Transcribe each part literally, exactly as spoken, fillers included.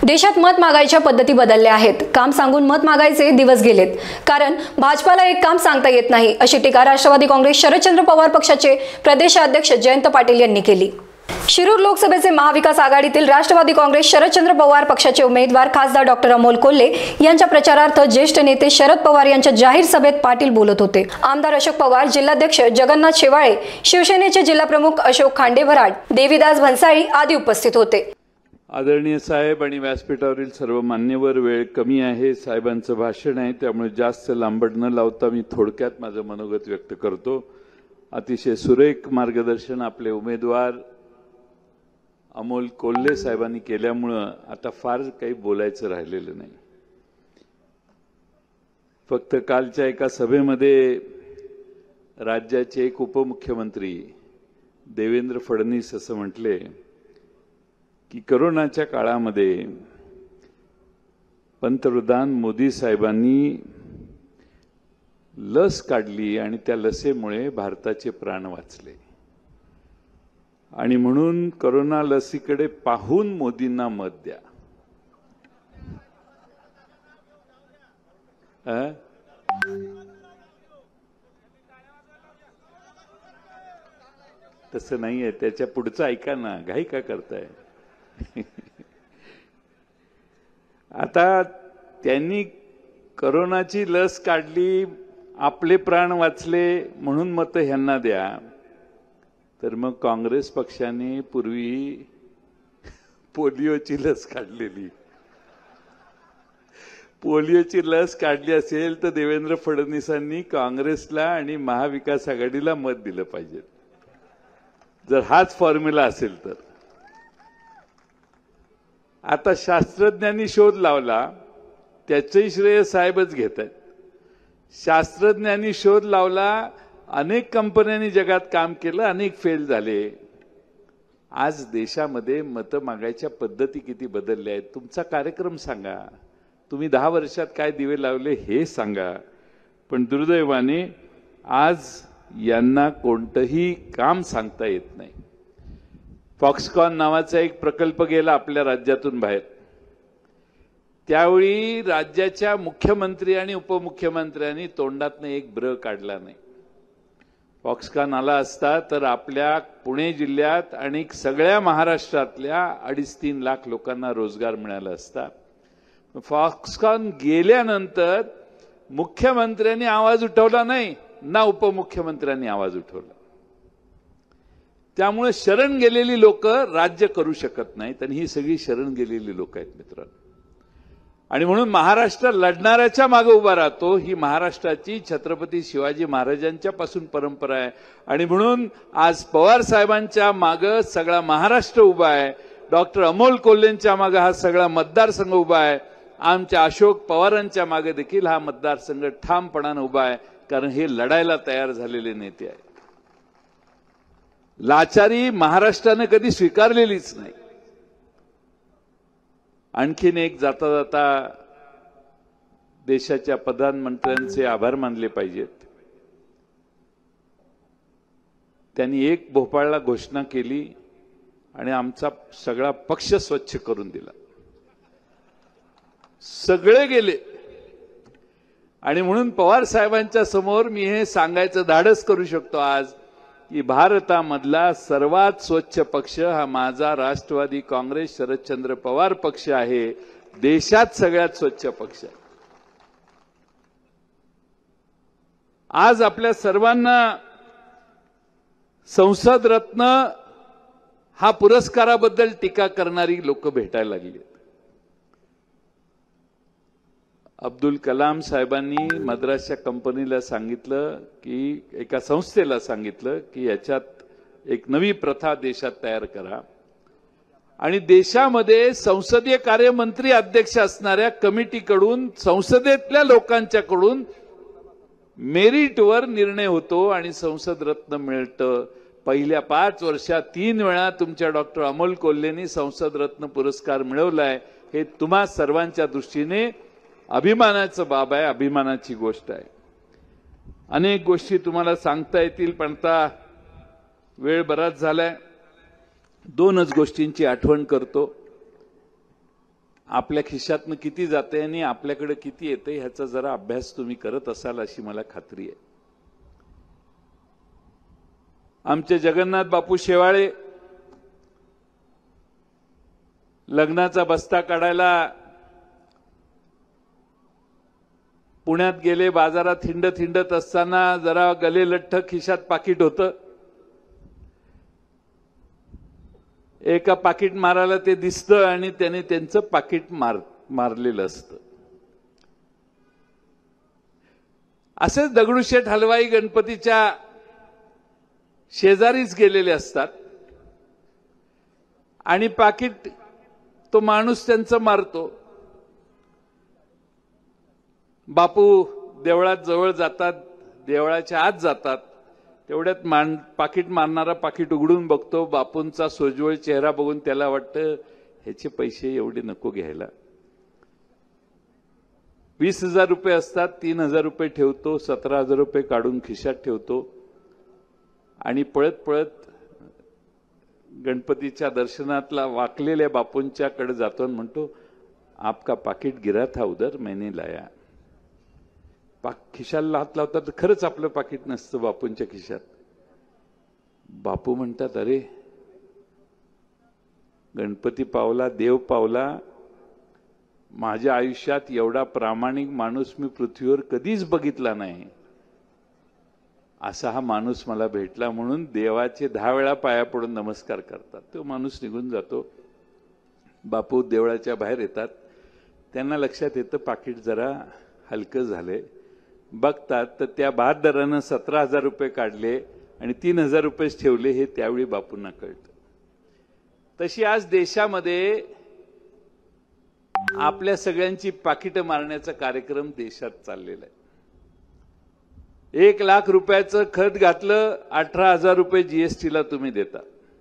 देशात मत मागायच्या पद्धती बदलल्या आहेत। काम सांगून मत मागायचे दिवस गेलेत, कारण भाजपाला एक काम सांगता येत नाही, अशी टीका राष्ट्रवादी काँग्रेस शरदचंद्र पवार पक्षाचे प्रदेशाध्यक्ष जयंत पाटील यांनी केली। शिरूर लोकसभेचे महाविकास आघाडीतील राष्ट्रवादी काँग्रेस शरदचंद्र पवार पक्षाचे उमेदवार खासदार डॉक्टर अमोल कोल्हे यांच्या प्रचारार्थ ज्येष्ठ नेते शरद पवार यांच्या जाहीर सभेत पाटील बोलत होते। आमदार अशोक पवार, जिल्हाध्यक्ष जगन्नाथ शेवाळे, शिवसेनेचे जिल्हाप्रमुख अशोक खांडेभराड, देवीदास भन्साळी आदी उपस्थित होते। आदरणीय साहेब आणि व्यासपीठावरील सर्व मान्यवर, वेळ कमी आहे, साहेबांचं भाषण आहे, त्यामुळे जास्त लांबड न लावता मी थोडक्यात माझं मनोगत व्यक्त करतो। अतिशय सुरेख मार्गदर्शन आपले उमेदवार अमोल कोल्हे साहेबांनी केल्यामुळे आता फार काही बोलायचं राहिलेलं नाही। फक्त कालच्या एका सभेमध्ये राज्याचे एक उपमुख्यमंत्री देवेंद्र फडणवीस असं म्हटले की कोरोनाच्या काळामध्ये पंतप्रधान मोदी साहेबांनी लस काढली आणि त्या लसीमुळे भारताचे प्राण वाचले आणि म्हणून कोरोना लसीकडे पाहून मोदींना मत द्या। तसं नाहीये, त्याच्या पुढचं ऐका ना, घाई का करताय? आता त्यांनी कोरोनाची लस काढली, आपले प्राण वाचले म्हणून मत ह्यांना द्या। तर मग काँग्रेस पक्षाने पूर्वी पोलिओची लस काढलेली, पोलिओची लस काढली असेल तर देवेंद्र फडणवीसांनी काँग्रेसला आणि महाविकास आघाडीला मत दिलं पाहिजे, जर हाच फॉर्म्युला असेल तर। आता शास्त्रज्ञांनी शोध लावला, त्याचंही श्रेय साहेबच घेत आहेत। शास्त्रज्ञांनी शोध लावला, अनेक कंपन्यांनी जगात काम केलं, अनेक फेल झाले। आज देशामध्ये मत मागायच्या पद्धती किती बदलल्या आहेत, तुमचा कार्यक्रम सांगा, तुम्ही दहा वर्षात काय दिवे लावले हे सांगा। पण दुर्दैवाने आज यांना कोणतंही काम सांगता येत नाही। फॉक्सकॉन नावाचा एक प्रकल्प गेला आपल्या राज्यातून बाहेर, त्यावेळी राज्याच्या मुख्यमंत्री आणि उपमुख्यमंत्र्यांनी तोंडातनं एक ब्र काढला नाही। फॉक्सकॉन आला असता तर आपल्या पुणे जिल्ह्यात आणि सगळ्या महाराष्ट्रातल्या अडीच तीन लाख लोकांना रोजगार मिळाला असता। फॉक्सकॉन गेल्यानंतर मुख्यमंत्र्यांनी आवाज उठवला नाही ना उपमुख्यमंत्र्यांनी आवाज उठवला। त्यामुळे शरण गेलेली लोक राज्य करू शकत नाहीत आणि ही सगळी शरण गेलेली लोक आहेत मित्रांनो। आणि म्हणून महाराष्ट्र लढणाऱ्याच्या मागे उभा राहतो, ही महाराष्ट्राची छत्रपती शिवाजी महाराजांच्या पासून परंपरा आहे। आणि म्हणून आज पवार साहेबांच्या मागे सगळा महाराष्ट्र उभा आहे, डॉक्टर अमोल कोल्हेंच्या मागे हा सगळा मतदारसंघ उभा आहे, आमच्या अशोक पवारांच्या मागे देखील हा मतदारसंघ ठामपणाने उभा आहे, कारण हे लढायला तयार झालेले नेते आहेत। लाचारी महाराष्ट्राने कधी स्वीकारलेलीच नाही। आणखीन एक जाता जाता देशाच्या प्रधानमंत्र्यांचे आभार मानले पाहिजेत। त्यांनी एक भोपाळला घोषणा केली आणि आमचा सगळा पक्ष स्वच्छ करून दिला, सगळे गेले। आणि म्हणून पवार साहेबांच्या समोर मी हे सांगायचं धाडस करू शकतो आज की भारतामधला सर्वात स्वच्छ पक्ष हा माझा राष्ट्रवादी काँग्रेस शरदचंद्र पवार पक्ष आहे, देशात सगळ्यात स्वच्छ पक्ष आहे। आज आपल्या सर्वांना संसद रत्न हा पुरस्काराबद्दल टीका करणारी लोक भेटायला लागली। अब्दुल कलाम साहेबांनी मद्रासच्या कंपनीला सांगितलं की एका संस्थेला सांगितलं की याच्यात एक नवी प्रथा देशात तयार करा आणि देशामध्ये संसदीय कार्यमंत्री अध्यक्ष असणाऱ्या कमिटीकडून संसदेतल्या लोकांच्याकडून मेरिटवर निर्णय होतो आणि संसद रत्न मिळतं। पहिल्या पाच वर्षात तीन वेळा तुमच्या डॉक्टर अमोल कोल्हेंनी संसद रत्न पुरस्कार मिळवलाय, हे तुम्हा सर्वांच्या दृष्टीने अभिमानाचं बाब आहे, अभिमानाची गोष्ट आहे। अनेक गोष्टी तुम्हाला सांगता येतील पण आता वेळ बराच झालाय, दोनच गोष्टींची आठवण करतो। आपल्या खिशातनं किती जाते आणि आपल्याकडे किती येते ह्याचा जरा अभ्यास तुम्ही करत असाल अशी मला खात्री आहे. आमचे जगन्नाथ बापू शेवाळे लग्नाचा बस्ता काढायला पुण्यात गेले. बाजारात हिंडत हिंडत असताना जरा गले लठ्ठ खिशात पाकिट होतं. एका पाकिट मारायला ते दिसतं आणि त्याने त्यांचं पाकिट मार मारलेलं असतं. असेच दगडूशेठ हलवाई गणपतीच्या शेजारीच गेलेले असतात आणि पाकिट तो माणूस त्यांचं मारतो. बापू देवळात जवळ जातात, देवळाच्या आत जातात. तेवढ्यात मान पाकिट मारणारा पाकिट उघडून बघतो. बापूंचा सोज्वळ चेहरा बघून त्याला वाटतं ह्याचे पैसे एवढे नको घ्यायला. वीस हजार रुपये असतात, तीन हजार रुपये ठेवतो, सतरा हजार रुपये काढून खिशात ठेवतो आणि पळत पळत गणपतीच्या दर्शनातला वाकलेल्या बापूंच्याकडे जातो आणि म्हणतो, आपका पाकिट गिरा था उधर मैंने लाया. पाक खिशाला हात लावतात तर खरंच आपलं पाकिट नसतं बापूंच्या खिशात. बापू म्हणतात, अरे गणपती पावला, देव पावला. माझ्या आयुष्यात एवढा प्रामाणिक माणूस मी पृथ्वीवर कधीच बघितला नाही. असा हा माणूस मला भेटला म्हणून देवाचे दहा वेळा पाया पडून नमस्कार करतात. तो माणूस निघून जातो. बापू देवळाच्या बाहेर येतात. त्यांना लक्षात येतं पाकिट जरा हलकं झालंय. बघतात तर त्या बहादरानं सतरा हजार रुपये काढले आणि तीन हजार रुपयेच ठेवले हे त्यावेळी बापूंना कळतं. तशी आज देशामध्ये आपल्या सगळ्यांची पाकिटं मारण्याचा कार्यक्रम देशात चाललेला आहे. एक लाख रुपयाचं खत घातलं, अठरा हजार रुपये जीएसटीला तुम्ही देता.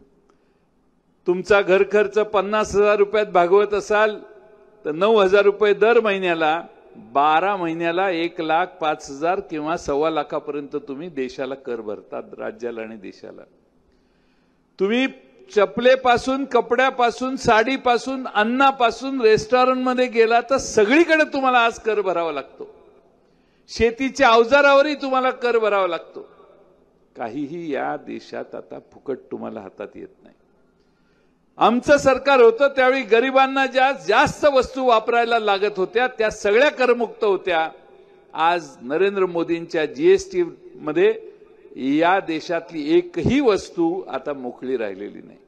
तुमचा घर खर्च पन्नास हजार रुपयात भागवत असाल तर नऊ हजार रुपये दर महिन्याला, बारा महिन्याला एक लाख पाच हजार किंवा सव्वा लाखापर्यंत तुम्ही देशाला कर भरतात, राज्याला आणि देशाला. तुम्ही चपलेपासून, कपड्यापासून, साडीपासून, अन्नापासून रेस्टॉरंटमध्ये गेला तर सगळीकडे तुम्हाला आज कर भरावा लागतो. शेतीच्या अवजारावरही तुम्हाला कर भरावा लागतो. काहीही या देशात आता फुकट तुम्हाला हातात येत नाही. आमचं सरकार होतं त्यावेळी गरिबांना ज्या जास्त वस्तू वापरायला लागत होत्या त्या सगळ्या करमुक्त होत्या. आज नरेंद्र मोदींच्या जीएसटी मध्ये या देशातली एकही वस्तू आता मोकळी राहिलेली नाही.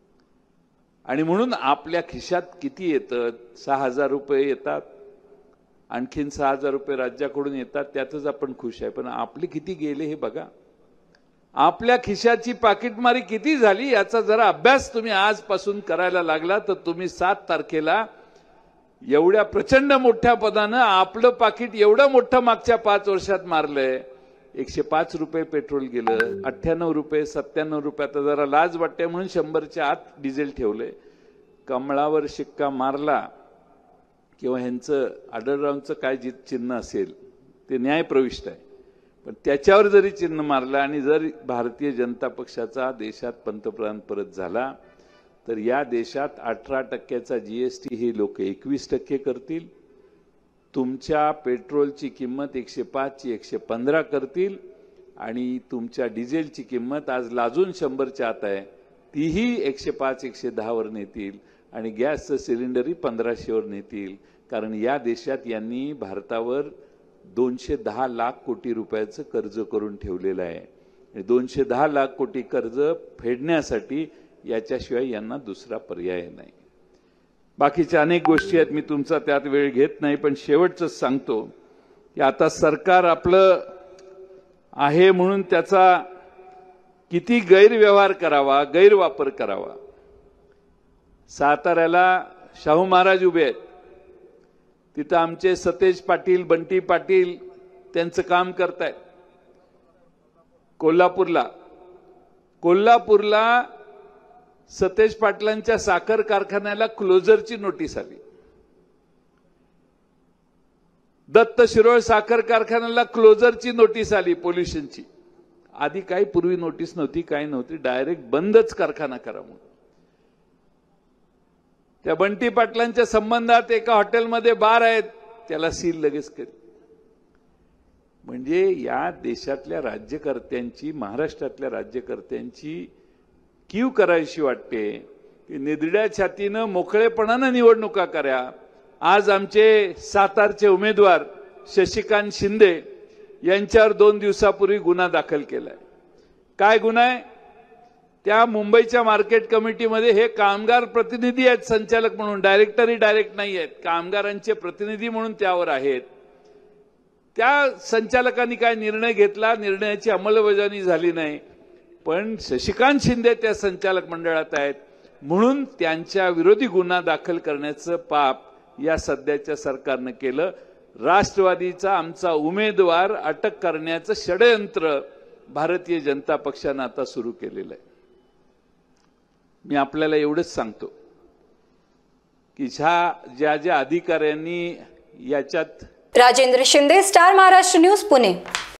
आणि म्हणून आपल्या खिशात किती येतं? सहा हजार रुपये येतात, आणखीन सहा हजार रुपये राज्याकडून येतात, त्यातच आपण खुश आहे. पण आपले किती गेले हे बघा. आपल्या खिशाची पाकिटमारी किती झाली याचा जरा अभ्यास तुम्ही आजपासून करायला लागला तर तुम्ही सात तारखेला एवढ्या प्रचंड मोठ्या पदानं आपलं पाकिट एवढं मोठं मागच्या पाच वर्षात मारलंय. एकशे पाच रुपये पेट्रोल गेलं, अठ्ठ्याण्णव रुपये, सत्त्याण्णव रुपये. आता जरा लाज वाटते म्हणून शंभरच्या आत डिझेल ठेवलंय. कमळावर शिक्का मारला किंवा ह्यांचं आढळरावांचं काय जे चिन्ह असेल ते न्यायप्रविष्ट आहे, पण त्याच्यावर जरी चिन्ह मारलं आणि जर भारतीय जनता पक्षाचा देशात पंतप्रधान परत झाला तर या देशात अठरा टक्क्याचा जीएसटी हे लोक एकवीस टक्के करतील. तुमच्या पेट्रोलची किंमत एकशे पाच ची एकशे पंधरा करतील आणि तुमच्या डिझेलची किंमत आज लाजून शंभरच्या आत आहे तीही एकशे पाच एकशे दहा वर नेतील आणि गॅसचं सिलेंडरही पंधराशे वर नेतील. कारण या देशात यांनी भारतावर दोनशे दहा लाख कोटी रुपयाचं कर्ज करून ठेवलेलं आहे. आणि दोनशे दहा लाख कोटी कर्ज फेडण्यासाठी याच्याशिवाय यांना दुसरा पर्याय नाही. बाकीच्या अनेक गोष्टी आहेत, मी तुमचा त्यात वेळ घेत नाही. पण शेवटचं सांगतो की आता सरकार आपलं आहे म्हणून त्याचा किती गैरव्यवहार करावा, गैरवापर करावा. साताऱ्याला शाहू महाराज उभे आहेत, तिथं आमचे सतेज पाटील, बंटी पाटील त्यांचं काम करतायत. कोल्हापूरला कोल्हापूरला सतेज पाटलांच्या साखर कारखान्याला क्लोजरची नोटीस आली. दत्त शिरोळ साखर कारखान्याला क्लोजरची नोटीस आली पोल्युशनची. आधी काही पूर्वी नोटीस नव्हती, काही नव्हती, डायरेक्ट बंदच कारखाना करा म्हणून. त्या बंटी पाटलांच्या संबंधात एका हॉटेलमध्ये बार आहेत, त्याला सील लगेच केली. म्हणजे या देशातल्या राज्यकर्त्यांची, महाराष्ट्रातल्या राज्यकर्त्यांची कीव करायची वाटते की निधड्या छातीनं मोकळेपणानं निवडणुका करा. आज आमचे सातारचे उमेदवार शशिकांत शिंदे यांच्यावर दोन दिवसापूर्वी गुन्हा दाखल केलाय. काय गुन्हा आहे? त्या मुंबईच्या मार्केट कमिटीमध्ये हे कामगार प्रतिनिधी आहेत, संचालक म्हणून, डायरेक्टरी डायरेक्ट नाही आहेत, कामगारांचे प्रतिनिधी म्हणून त्यावर आहेत. त्या संचालकांनी काय निर्णय घेतला, निर्णयाची अंमलबजावणी झाली नाही, पण शशिकांत शिंदे त्या संचालक मंडळात आहेत म्हणून त्यांच्या विरोधी गुन्हा दाखल करण्याचं पाप या सध्याच्या सरकारनं केलं. राष्ट्रवादीचा आमचा उमेदवार अटक करण्याचं षडयंत्र भारतीय जनता पक्षानं आता सुरू केलेलं आहे. मी आपल्याला एवढंच सांगतो की ह्या ज्या ज्या अधिकाऱ्यांनी याच्यात. Rajendra Shinde, Star Maharashtra News, Pune.